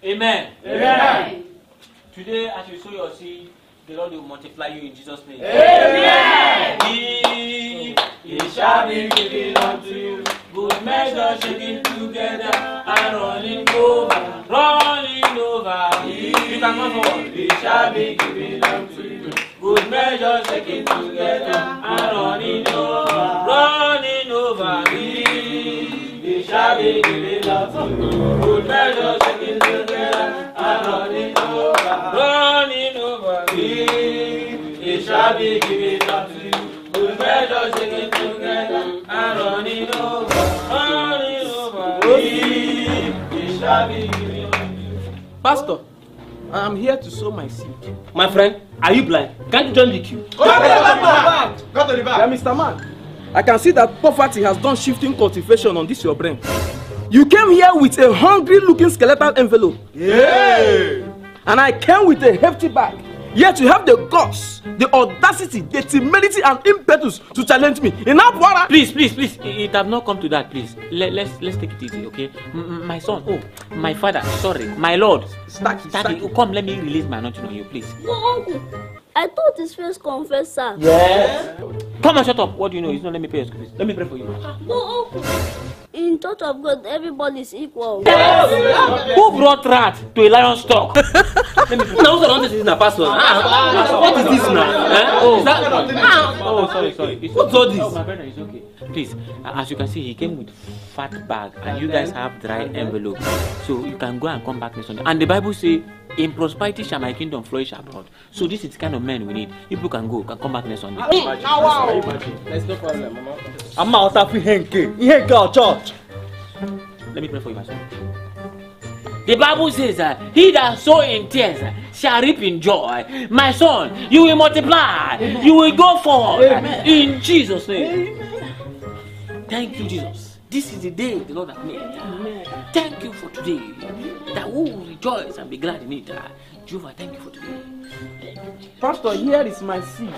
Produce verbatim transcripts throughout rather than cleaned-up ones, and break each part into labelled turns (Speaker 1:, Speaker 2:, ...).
Speaker 1: Amen.
Speaker 2: Amen.
Speaker 1: Today, as you sow your seed, the Lord will multiply you in Jesus' name.
Speaker 2: Amen.
Speaker 1: Give, it shall be given unto you. Good measure shaking together and running over, running over. You can come forward. It shall be given unto you. Good measure shaking together and running over, running over. It shall be given unto you. Good measure shaking together and running over, running over. It shall be given unto you. Good measure shaking together and running over, running over. It shall be given unto you.
Speaker 3: Pastor, I am here to sow my seed.
Speaker 4: My friend, are you blind? Can't you join the queue?
Speaker 2: Go to the back. Go to the back.
Speaker 3: Yeah, Mister Man, I can see that poverty has done shifting cultivation on this your brain. You came here with a hungry-looking skeletal envelope.
Speaker 2: Yeah.
Speaker 3: And I came with a hefty bag. Yet you have the guts, the audacity, the timidity and impetus to challenge me. Enough water.
Speaker 1: Please, please, please. It, it have not come to that, please. Let, let's let's take it easy, okay? M my son, oh, my father, sorry, my lord.
Speaker 3: Stacky,
Speaker 1: Daddy,
Speaker 3: stacky.
Speaker 1: come, let me release my anointing on you, please.
Speaker 5: No, uncle. I thought his first confessor.
Speaker 1: Yes. Come and shut up. What do you know? It's not let me pay your school fees. Let me pray for you.
Speaker 5: No, uncle. In Church of God, everybody is equal.
Speaker 1: Yes. Who brought rat to a lion's stock?
Speaker 4: Let me pray. Now, also, this is a pastor. Ah, what is this now? Eh?
Speaker 1: Oh,
Speaker 4: Is that, ah,
Speaker 1: oh, sorry, sorry. It's
Speaker 4: What's
Speaker 1: okay.
Speaker 4: all this?
Speaker 1: Oh, my brother, it's okay. Please, uh, as you can see, he came with fat bag, and you guys have dry envelope, so you can go and come back next Sunday. And the Bible say, "In prosperity shall my kingdom flourish abroad." So this is the kind of men we need. People can go, can come back next Sunday.
Speaker 3: There's no problem, Mama.
Speaker 4: I'm out of Henke. Henke our church.
Speaker 1: Let me pray for you, my son. The Bible says that uh, he that sow in tears uh, shall reap in joy. My son, you will multiply. Amen. You will go forward. Amen. In Jesus' name. Amen. Thank you, Jesus. This is the day the Lord has made. Amen. Thank you for today. That we will rejoice and be glad in it. Uh, Jehovah, thank you for today.
Speaker 3: Pastor, here is my seed.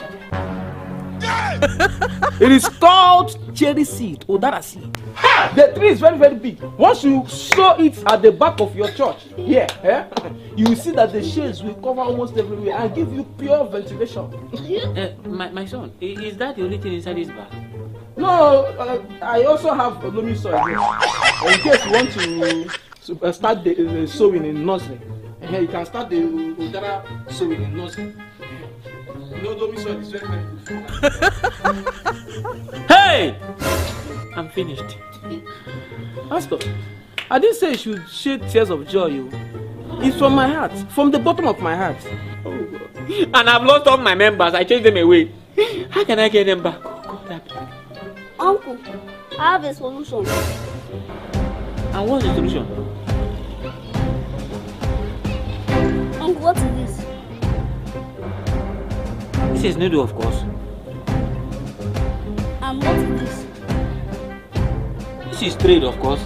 Speaker 3: It is called cherry seed, Udara seed. The tree is very, very big. Once you sow it at the back of your church, here, eh, you will see that the shades will cover almost everywhere and give you pure ventilation.
Speaker 1: Uh, my, my son, is that the only thing inside this bag?
Speaker 3: No, uh, I also have loamy soil here. In case you want to uh, start the uh, sowing in nursery, uh, you can start the Udara sowing in nursery. No, loamy soil is very, very good.
Speaker 1: Hey! I'm finished.
Speaker 3: Pastor, I didn't say you should shed tears of joy. You. It's from my heart, from the bottom of my heart.
Speaker 1: Oh, God. And I've lost all my members. I chased them away. How can I get them back? Oh, God, I beg.
Speaker 5: Uncle, I have a solution.
Speaker 1: And what's the solution?
Speaker 5: Uncle, what is this?
Speaker 1: This is noodle, of course.
Speaker 5: And what is this?
Speaker 1: This is trade, of course.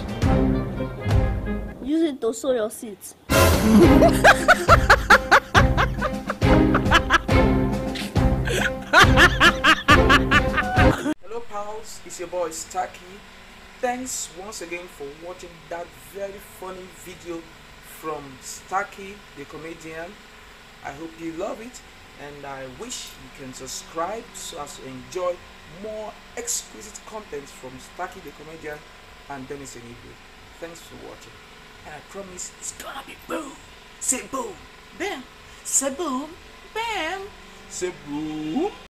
Speaker 5: Use it to sow your seeds.
Speaker 3: Hello pals, it's your boy Stacky. Thanks once again for watching that very funny video from Stacky the comedian. I hope you love it, and I wish you can subscribe so as to enjoy more exquisite content from Stacky the comedian and Dennis Enigwe. Thanks for watching, and I promise it's gonna be boom. Say boom, bam. Say boom, bam. Say boom.